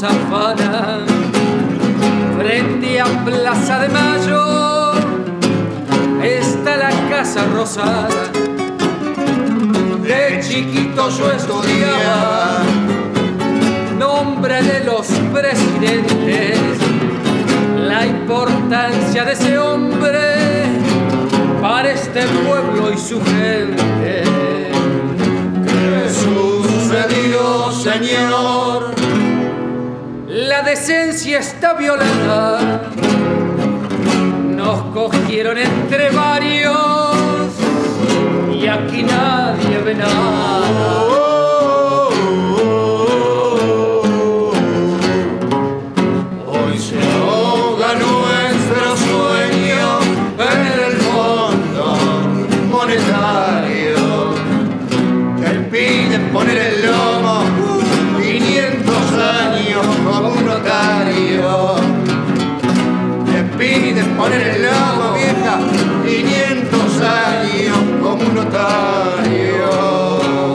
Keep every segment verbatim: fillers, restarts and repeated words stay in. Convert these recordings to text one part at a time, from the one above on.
nos afanan. Frente a Plaza de Mayo está la Casa Rosada. De chiquito yo estudiaba nombre de los presidentes, la importancia de ese hombre para este pueblo y su gente. ¿Qué sucedió, señor? La decencia está violada. Nos cogieron entre varios y aquí nadie ve nada. Hoy se ahoga nuestro sueño en el fondo monetario. Te piden poner el lomo quinientos años como un notario. Te piden poner el lomo, vieja, quinientos años como un notario.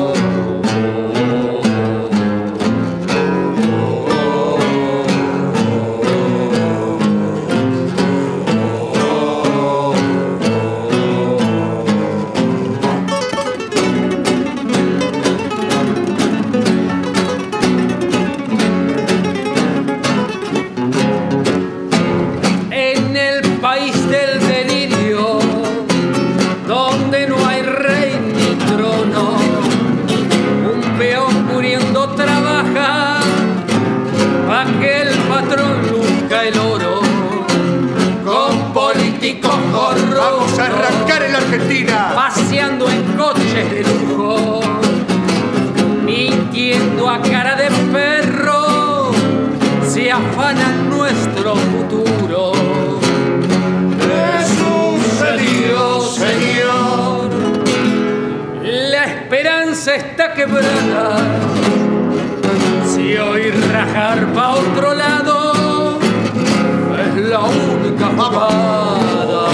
Vamos a arrancar en la Argentina, paseando en coches de lujo, mintiendo a cara de perro, se afanan nuestro futuro. ¿Qué sucedió, señor? La esperanza está quebrada. Si hoy rajar pa' otro lado es la única jugada.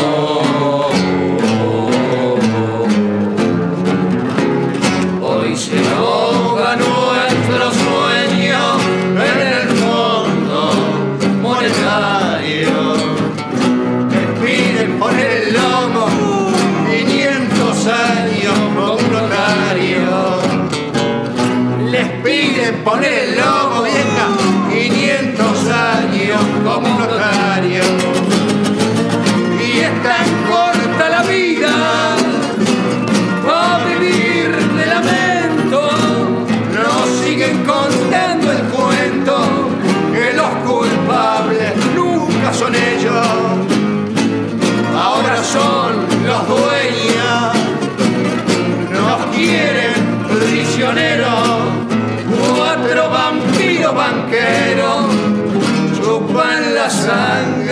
Hoy se ahoga nuestro sueño en el fondo monetario. Te piden poner el lomo quinientos años como un notario. Les piden poner el lomo, vieja, quinientos años como un notario. Y es tan corta la vida para vivir de lamento. Nos siguen contando el cuento que los culpables nunca son ellos. Ahora son los dueños. Nos quieren prisioneros. Cuatro vampiros banqueros chupan la sangre